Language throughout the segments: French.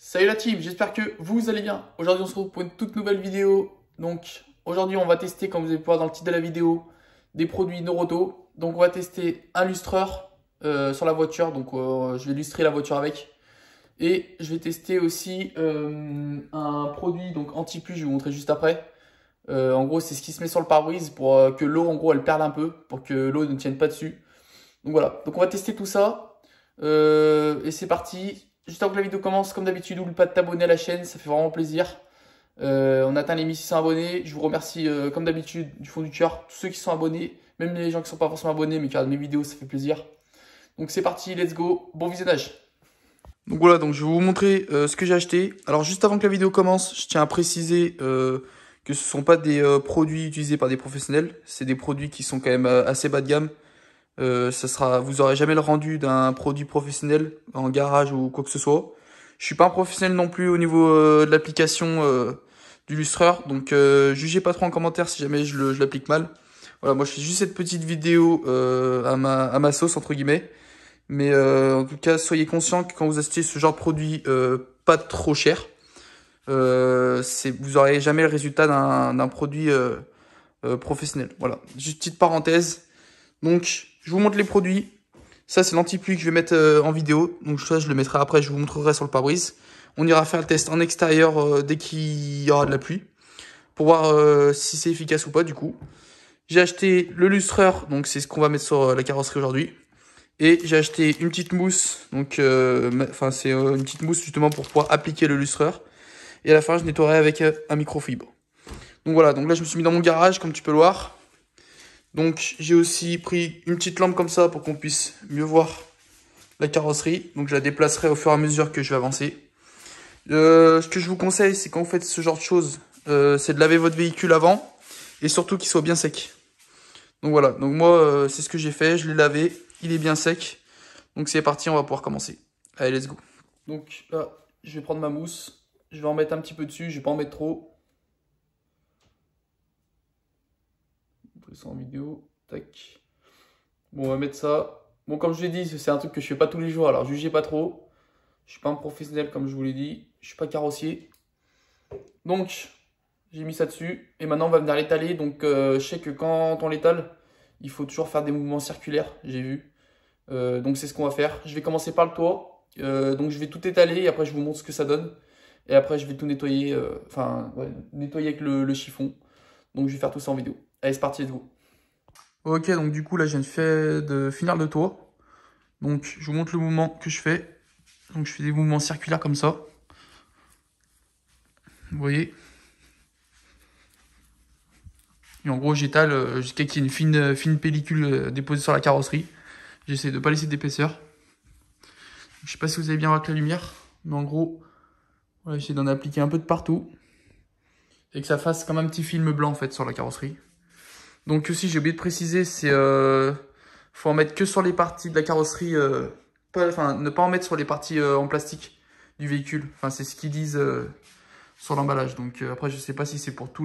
Salut la team, j'espère que vous allez bien. Aujourd'hui on se retrouve pour une toute nouvelle vidéo. Donc aujourd'hui on va tester, comme vous allez voir dans le titre de la vidéo, des produits Noroto. Donc on va tester un lustreur sur la voiture. Donc je vais lustrer la voiture avec. Et je vais tester aussi un produit donc anti-pluie, je vais vous montrer juste après. En gros c'est ce qui se met sur le pare-brise pour que l'eau en gros elle perle un peu, pour que l'eau ne tienne pas dessus. Donc voilà, donc on va tester tout ça. Et c'est parti. Juste avant que la vidéo commence, comme d'habitude, n'oublie pas de t'abonner à la chaîne, ça fait vraiment plaisir. On atteint les 1600 abonnés. Je vous remercie comme d'habitude du fond du cœur, tous ceux qui sont abonnés, même les gens qui ne sont pas forcément abonnés mais qui regardent mes vidéos, ça fait plaisir. Donc c'est parti, let's go, bon visionnage. Donc voilà, donc je vais vous montrer ce que j'ai acheté. Alors juste avant que la vidéo commence, je tiens à préciser que ce ne sont pas des produits utilisés par des professionnels. C'est des produits qui sont quand même assez bas de gamme. Vous aurez jamais le rendu d'un produit professionnel en garage ou quoi que ce soit. Je suis pas un professionnel non plus au niveau de l'application du lustreur, donc jugez pas trop en commentaire si jamais je l'applique mal. Voilà, moi je fais juste cette petite vidéo à ma sauce entre guillemets. Mais en tout cas, soyez conscients que quand vous achetez ce genre de produit pas trop cher, vous aurez jamais le résultat d'un produit professionnel. Voilà, juste petite parenthèse. Donc, je vous montre les produits. Ça, c'est l'anti-pluie que je vais mettre en vidéo. Donc, ça, je le mettrai après. Je vous montrerai sur le pare-brise. On ira faire le test en extérieur dès qu'il y aura de la pluie. Pour voir si c'est efficace ou pas, du coup. J'ai acheté le lustreur. Donc, c'est ce qu'on va mettre sur la carrosserie aujourd'hui. Et j'ai acheté une petite mousse. Donc, c'est une petite mousse justement pour pouvoir appliquer le lustreur. Et à la fin, je nettoierai avec un microfibre. Donc, voilà. Donc là, je me suis mis dans mon garage, comme tu peux le voir. Donc j'ai aussi pris une petite lampe comme ça pour qu'on puisse mieux voir la carrosserie. Donc je la déplacerai au fur et à mesure que je vais avancer. Ce que je vous conseille, c'est quand vous faites ce genre de choses, c'est de laver votre véhicule avant et surtout qu'il soit bien sec. Donc voilà, donc moi c'est ce que j'ai fait, je l'ai lavé, il est bien sec. Donc c'est parti, on va pouvoir commencer. Allez, let's go. Donc là, je vais prendre ma mousse, je vais en mettre un petit peu dessus, je vais pas en mettre trop. Ça en vidéo, tac. Bon, on va mettre ça. Bon, comme je l'ai dit, c'est un truc que je fais pas tous les jours, alors jugez pas trop. Je suis pas un professionnel comme je vous l'ai dit, je suis pas carrossier. Donc, j'ai mis ça dessus et maintenant on va venir l'étaler. Donc, je sais que quand on l'étale, il faut toujours faire des mouvements circulaires, j'ai vu. Donc, c'est ce qu'on va faire. Je vais commencer par le toit. Donc, je vais tout étaler et après je vous montre ce que ça donne. Et après, je vais tout nettoyer, nettoyer avec le chiffon. Donc, je vais faire tout ça en vidéo. Allez, c'est parti, let's go. Ok, donc du coup, là, je viens de finir le toit. Donc, je vous montre le mouvement que je fais. Donc, je fais des mouvements circulaires comme ça. Vous voyez? Et en gros, j'étale jusqu'à qu'il y ait une fine pellicule déposée sur la carrosserie. J'essaie de ne pas laisser d'épaisseur. Je sais pas si vous allez bien voir avec la lumière. Mais en gros, voilà, j'essaie d'en appliquer un peu de partout. Et que ça fasse comme un petit film blanc, en fait, sur la carrosserie. Donc aussi, j'ai oublié de préciser, faut en mettre que sur les parties de la carrosserie, ne pas en mettre sur les parties en plastique du véhicule. Enfin, c'est ce qu'ils disent sur l'emballage. Donc après, je sais pas si c'est pour tous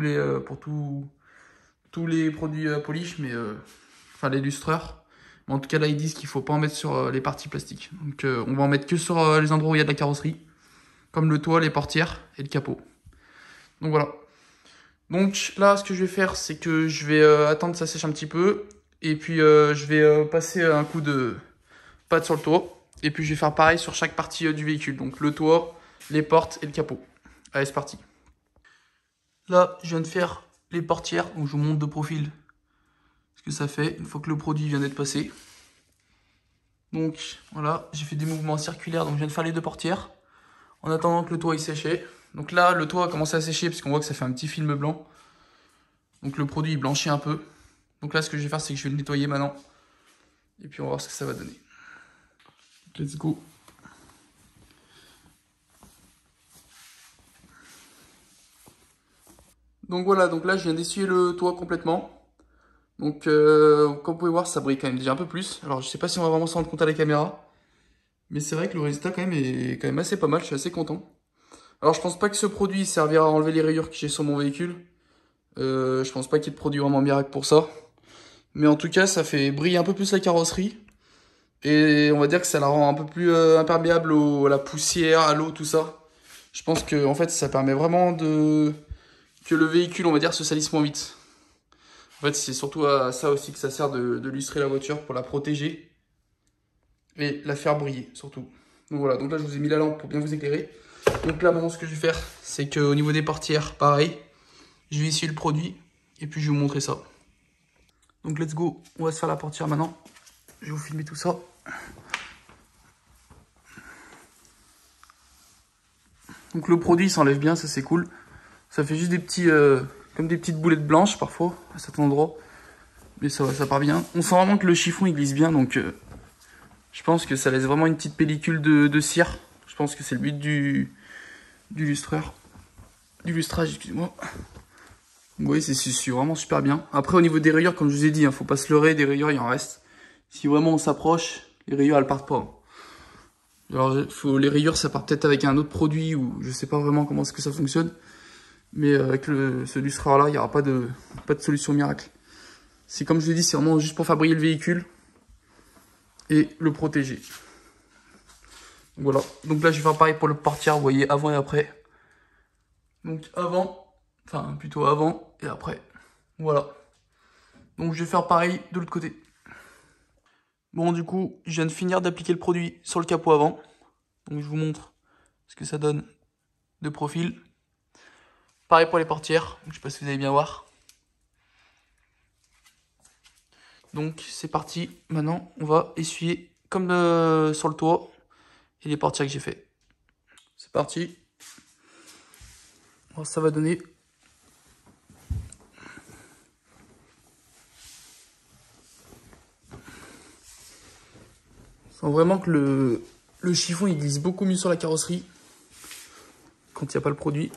les produits polish, mais les lustreurs. Mais en tout cas, là, ils disent qu'il faut pas en mettre sur les parties plastiques. Donc on va en mettre que sur les endroits où il y a de la carrosserie, comme le toit, les portières et le capot. Donc voilà. Donc là, ce que je vais faire, c'est que je vais attendre que ça sèche un petit peu. Et puis, je vais passer un coup de pâte sur le toit. Et puis, je vais faire pareil sur chaque partie du véhicule. Donc, le toit, les portes et le capot. Allez, c'est parti. Là, je viens de faire les portières. Donc, je vous montre de profil ce que ça fait une fois que le produit vient d'être passé. Donc, voilà, j'ai fait des mouvements circulaires. Donc, je viens de faire les deux portières en attendant que le toit il séchait. Donc là, le toit a commencé à sécher parce qu'on voit que ça fait un petit film blanc. Donc le produit il blanchit un peu. Donc là, ce que je vais faire, c'est que je vais le nettoyer maintenant. Et puis on va voir ce que ça va donner. Let's go. Donc voilà, donc là, je viens d'essuyer le toit complètement. Donc comme vous pouvez voir, ça brille quand même déjà un peu plus. Alors je sais pas si on va vraiment s'en rendre compte à la caméra. Mais c'est vrai que le résultat quand même est quand même assez pas mal, je suis assez content. Alors je pense pas que ce produit servira à enlever les rayures que j'ai sur mon véhicule. Je pense pas qu'il y ait de produit vraiment miracle pour ça. Mais en tout cas, ça fait briller un peu plus la carrosserie. Et on va dire que ça la rend un peu plus imperméable à la poussière, à l'eau, tout ça. Je pense que en fait ça permet vraiment que le véhicule, on va dire, se salisse moins vite. En fait c'est surtout à ça aussi que ça sert de lustrer la voiture, pour la protéger et la faire briller surtout. Donc voilà, donc là je vous ai mis la lampe pour bien vous éclairer. Donc là maintenant ce que je vais faire, c'est qu'au niveau des portières, pareil, je vais essuyer le produit et puis je vais vous montrer ça. Donc let's go, on va se faire la portière maintenant. Je vais vous filmer tout ça. Donc le produit s'enlève bien, ça c'est cool. Ça fait juste des petits, comme des petites boulettes blanches parfois à cet endroit. Mais ça va, ça part bien. On sent vraiment que le chiffon il glisse bien, donc je pense que ça laisse vraiment une petite pellicule de cire. Je pense que c'est le but du lustreur. Du lustrage, excusez-moi. Oui, c'est vraiment super bien. Après au niveau des rayures, comme je vous ai dit, faut pas se leurrer, des rayures il en reste. Si vraiment on s'approche, les rayures elles partent pas. Alors les rayures ça part peut-être avec un autre produit ou je sais pas vraiment comment est-ce que ça fonctionne. Mais avec ce lustreur là, il n'y aura pas de solution miracle. C'est comme je vous ai dit, c'est vraiment juste pour fabriquer le véhicule et le protéger. Voilà, donc là je vais faire pareil pour le portière, vous voyez, avant et après. Donc avant, enfin plutôt avant et après. Voilà. Donc je vais faire pareil de l'autre côté. Bon, du coup, je viens de finir d'appliquer le produit sur le capot avant. Donc je vous montre ce que ça donne de profil. Pareil pour les portières, je sais pas si vous allez bien voir. Donc c'est parti, maintenant on va essuyer comme sur le toit et les portières que j'ai fait. C'est parti. Alors, ça va donner. On sent vraiment que le chiffon il glisse beaucoup mieux sur la carrosserie quand il n'y a pas le produit.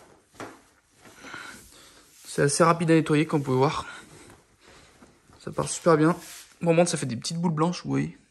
C'est assez rapide à nettoyer comme vous pouvez voir. Ça part super bien. Au moment ça fait des petites boules blanches, vous voyez.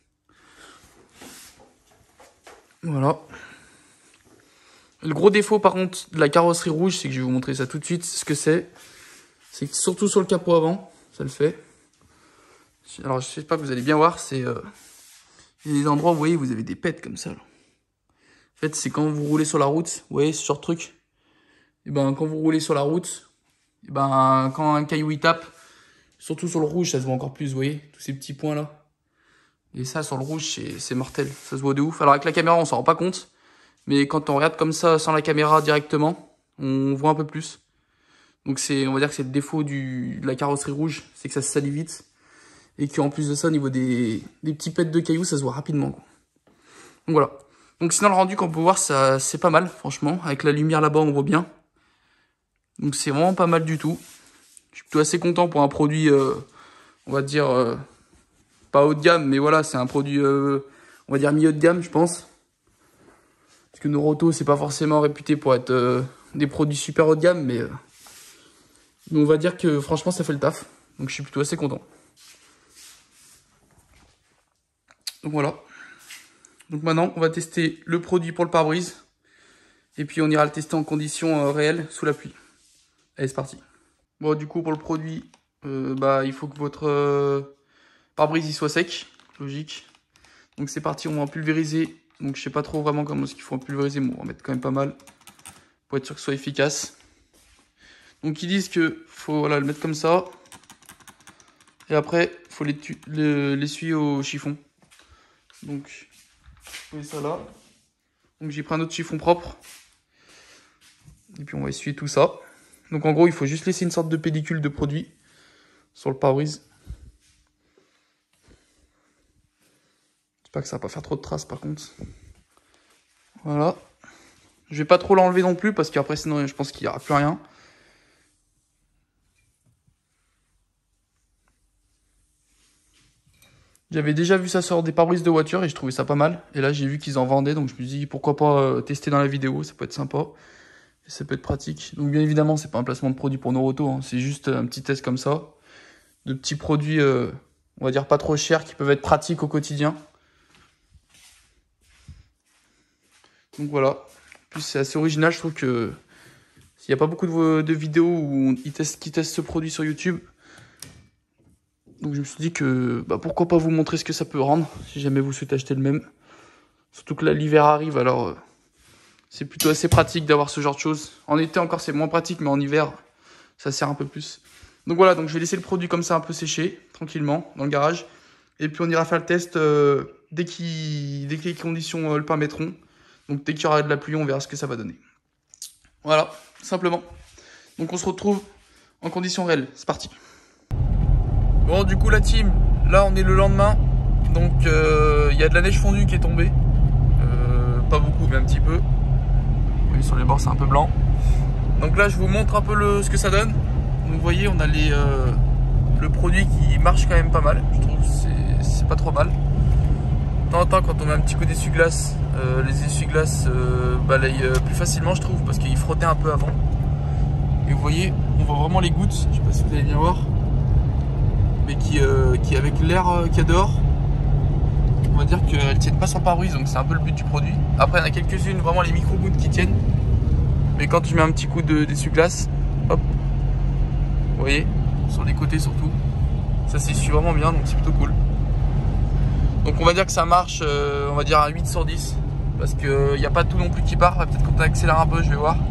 Voilà. Le gros défaut par contre de la carrosserie rouge, c'est que je vais vous montrer ça tout de suite, ce que c'est. C'est que surtout sur le capot avant, ça le fait. Alors je sais pas, vous allez bien voir, c'est... il y a des endroits, vous voyez, vous avez des pètes comme ça. Là. En fait, c'est quand vous roulez sur la route, vous voyez ce genre de truc. Et ben quand vous roulez sur la route, et ben quand un caillou il tape, surtout sur le rouge, ça se voit encore plus, vous voyez, tous ces petits points là. Et ça, sur le rouge, c'est mortel, ça se voit de ouf. Alors avec la caméra, on s'en rend pas compte. Mais quand on regarde comme ça, sans la caméra directement, on voit un peu plus. Donc on va dire que c'est le défaut de la carrosserie rouge, c'est que ça se salit vite. Et qu'en plus de ça, au niveau des petits pets de cailloux, ça se voit rapidement. Quoi. Donc voilà. Donc sinon, le rendu qu'on peut voir, c'est pas mal, franchement. Avec la lumière là-bas, on voit bien. Donc c'est vraiment pas mal du tout. Je suis plutôt assez content pour un produit, on va dire, pas haut de gamme, mais voilà, c'est un produit, on va dire milieu de gamme, je pense. Parce que Noroto, c'est pas forcément réputé pour être des produits super haut de gamme, mais on va dire que franchement, ça fait le taf. Donc je suis plutôt assez content. Donc voilà. Donc maintenant, on va tester le produit pour le pare-brise. Et puis on ira le tester en conditions réelles sous la pluie. Allez, c'est parti. Bon, du coup, pour le produit, il faut que votre pare-brise il soit sec. Logique. Donc c'est parti, on va en pulvériser. Donc je sais pas trop vraiment comment est-ce qu'il faut en pulvériser, mais on va mettre quand même pas mal. Pour être sûr que ce soit efficace. Donc ils disent que faut voilà, le mettre comme ça. Et après, il faut l'essuyer au chiffon. Donc, je mets ça là. Donc j'ai pris un autre chiffon propre. Et puis on va essuyer tout ça. Donc en gros, il faut juste laisser une sorte de pellicule de produit sur le pare-brise. J'espère que ça va pas faire trop de traces par contre. Voilà. Je vais pas trop l'enlever non plus parce qu'après sinon je pense qu'il n'y aura plus rien. J'avais déjà vu ça sur des pare-brises de voiture et je trouvais ça pas mal. Et là j'ai vu qu'ils en vendaient donc je me suis dit pourquoi pas tester dans la vidéo, ça peut être sympa. Et ça peut être pratique. Donc bien évidemment c'est pas un placement de produit pour Noroto, hein. C'est juste un petit test comme ça. De petits produits, on va dire pas trop chers qui peuvent être pratiques au quotidien. Donc voilà. En plus c'est assez original, je trouve que il n'y a pas beaucoup de vidéos où qui testent ce produit sur YouTube. Donc je me suis dit que pourquoi pas vous montrer ce que ça peut rendre si jamais vous souhaitez acheter le même. Surtout que là l'hiver arrive, alors C'est plutôt assez pratique d'avoir ce genre de choses. En été encore c'est moins pratique, mais en hiver ça sert un peu plus. Donc voilà, donc je vais laisser le produit comme ça un peu sécher, tranquillement, dans le garage. Et puis on ira faire le test dès que les conditions le permettront. Donc dès qu'il y aura de la pluie, on verra ce que ça va donner. Voilà, simplement. Donc on se retrouve en conditions réelles. C'est parti. Bon, du coup la team, là on est le lendemain. Donc il y a de la neige fondue qui est tombée. Pas beaucoup, mais un petit peu. Oui, sur les bords c'est un peu blanc. Donc là je vous montre un peu ce que ça donne. Donc vous voyez, on a le produit qui marche quand même pas mal. Je trouve que c'est pas trop mal. De temps en temps, quand on met un petit coup d'essuie-glace, les essuie-glaces balayent plus facilement, je trouve, parce qu'ils frottaient un peu avant. Et vous voyez, on voit vraiment les gouttes, je sais pas si vous allez bien voir, mais qui avec l'air qu'il y a dehors, on va dire qu'elles tiennent pas sans pare-brise, donc c'est un peu le but du produit. Après, il y en a quelques-unes, vraiment les micro-gouttes qui tiennent, mais quand tu mets un petit coup d'essuie-glace, hop, vous voyez, sur les côtés surtout, ça s'essuie vraiment bien, donc c'est plutôt cool. Donc on va dire que ça marche, on va dire à 8 sur 10, parce qu'il n'y a pas tout non plus qui part. Peut-être quand on accélère un peu, je vais voir.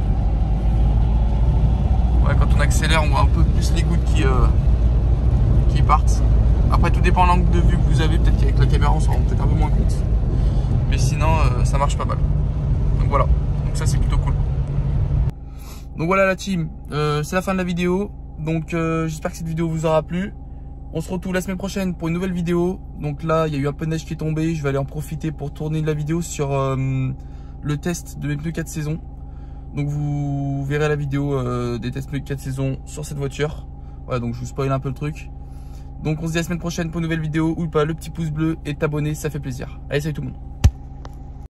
Ouais, quand on accélère, on voit un peu plus les gouttes qui partent. Après, tout dépend de l'angle de vue que vous avez. Peut-être qu'avec la caméra, on s'en rend peut-être un peu moins compte. Mais sinon, ça marche pas mal. Donc voilà, donc ça c'est plutôt cool. Donc voilà la team, c'est la fin de la vidéo. Donc j'espère que cette vidéo vous aura plu. On se retrouve la semaine prochaine pour une nouvelle vidéo. Donc là, il y a eu un peu de neige qui est tombée. Je vais aller en profiter pour tourner la vidéo sur le test de mes pneus 4 saisons. Donc vous verrez la vidéo des tests pneus 4 saisons sur cette voiture. Voilà, donc je vous spoil un peu le truc. Donc on se dit à la semaine prochaine pour une nouvelle vidéo. Ou pas, le petit pouce bleu et t'abonner, ça fait plaisir. Allez, salut tout le monde.